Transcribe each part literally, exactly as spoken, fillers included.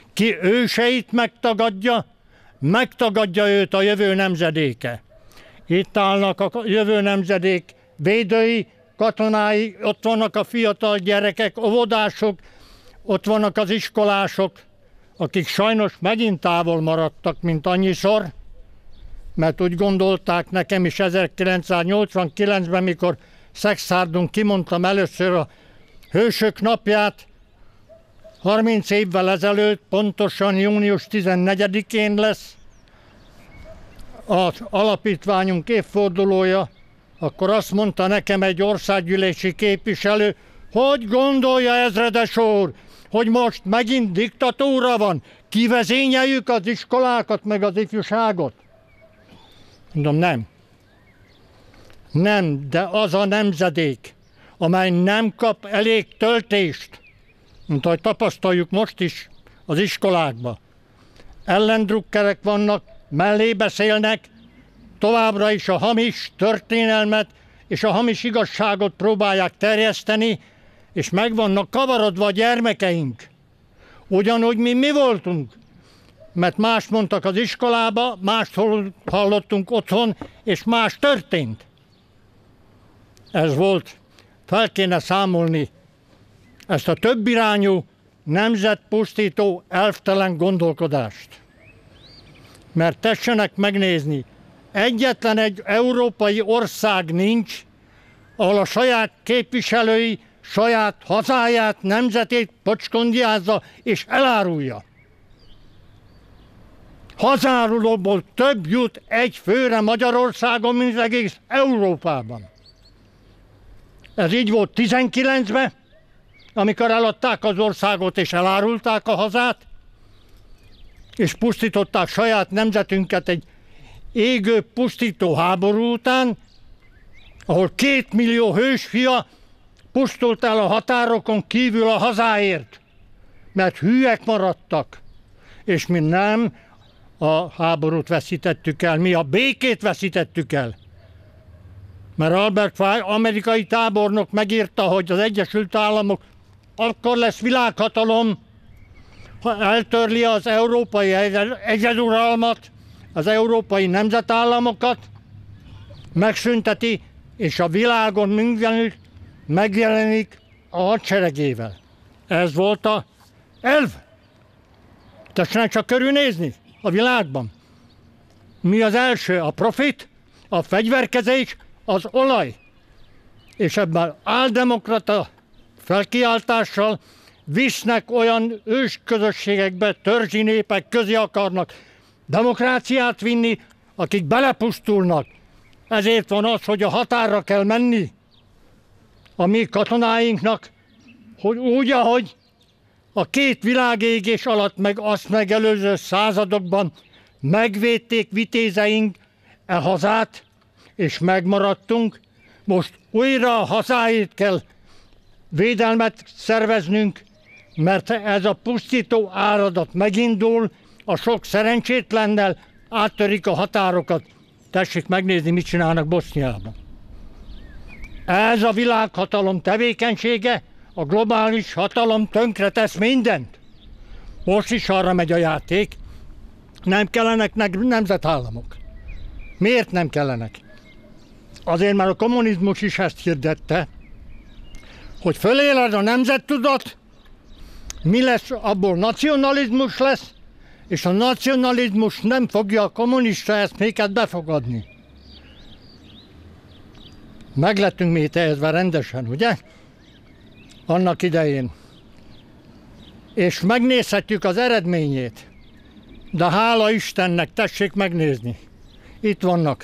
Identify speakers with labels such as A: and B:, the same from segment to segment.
A: Ki őseit megtagadja, megtagadja őt a jövő nemzedéke. Itt állnak a jövő nemzedék védői, katonái, ott vannak a fiatal gyerekek, óvodások, ott vannak az iskolások, akik sajnos megint távol maradtak, mint annyiszor, mert úgy gondolták, nekem is ezerkilencszáznyolcvankilencben, mikor Szexárdon kimondtam először a Hősök napját, harminc évvel ezelőtt, pontosan június tizennegyedikén lesz az alapítványunk évfordulója, akkor azt mondta nekem egy országgyűlési képviselő, hogy gondolja, ezredes úr, hogy most megint diktatúra van, kivezényeljük az iskolákat, meg az ifjúságot? Mondom, nem. Nem, de az a nemzedék, amely nem kap elég töltést, mint ahogy tapasztaljuk most is az iskolákban. Ellendrukkerek vannak, mellé beszélnek, továbbra is a hamis történelmet és a hamis igazságot próbálják terjeszteni, és meg vannak kavarodva a gyermekeink. Ugyanúgy, mi mi voltunk, mert más mondtak az iskolába, mást hallottunk otthon, és más történt. Ez volt. Fel kéne számolni ezt a többirányú, nemzetpusztító, elvtelen gondolkodást. Mert tessenek megnézni, egyetlen egy európai ország nincs, ahol a saját képviselői saját hazáját, nemzetét pocskondjázza és elárulja. Hazárulóból több jut egy főre Magyarországon, mint az egész Európában. Ez így volt tizenkilencben, amikor eladták az országot és elárulták a hazát, és pusztították saját nemzetünket egy égő, pusztító háború után, ahol két millió hősfia pusztult el a határokon kívül a hazáért, mert hülyek maradtak, és mi nem a háborút veszítettük el, mi a békét veszítettük el. Mert Albert Fry, amerikai tábornok megírta, hogy az Egyesült Államok akkor lesz világhatalom, ha eltörli az európai egyeduralmat, az európai nemzetállamokat, megszünteti, és a világon mindenütt megjelenik a hadseregével. Ez volt a elv. Tessenek csak körülnézni a világban. Mi az első? A profit, a fegyverkezés, az olaj. És ebben áldemokrata felkiáltással visznek olyan ősközösségekbe, törzsi népek közé akarnak demokráciát vinni, akik belepusztulnak. Ezért van az, hogy a határra kell menni a mi katonáinknak, hogy úgy, ahogy a két világégés alatt, meg azt megelőző századokban megvédték vitézeink e hazát, és megmaradtunk. Most újra a hazáért kell védelmet szerveznünk, mert ez a pusztító áradat megindul, a sok szerencsétlennel áttörik a határokat. Tessék megnézni, mit csinálnak Boszniában. Ez a világhatalom tevékenysége, a globális hatalom tönkretesz mindent. Most is arra megy a játék. Nem kellenek nemzetállamok. Miért nem kellenek? Azért, mert a kommunizmus is ezt hirdette, hogy föléled a nemzettudat, mi lesz, abból nacionalizmus lesz, és a nacionalizmus nem fogja a kommunista eszméket befogadni. Meglettünk mi tehezve rendesen, ugye? Annak idején. És megnézhetjük az eredményét. De hála Istennek, tessék megnézni. Itt vannak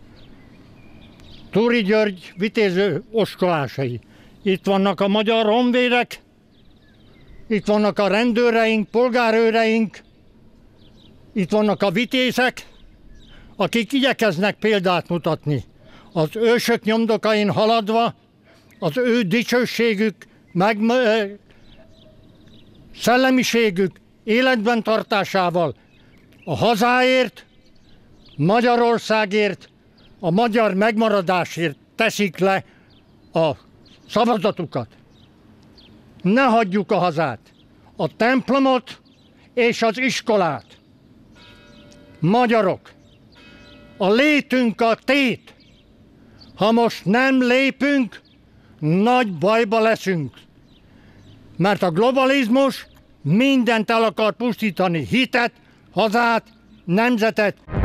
A: Túri György vitéző oskolásai. Itt vannak a magyar honvédek, itt vannak a rendőreink, polgárőreink, itt vannak a vitézek, akik igyekeznek példát mutatni. Az ősök nyomdokain haladva, az ő dicsőségük, meg szellemiségük életben tartásával a hazáért, Magyarországért, a magyar megmaradásért teszik le a szavazatukat. Ne hagyjuk a hazát. A templomot és az iskolát. Magyarok, a létünk a tét. Ha most nem lépünk, nagy bajba leszünk. Mert a globalizmus mindent el akar pusztítani, hitet, hazát, nemzetet.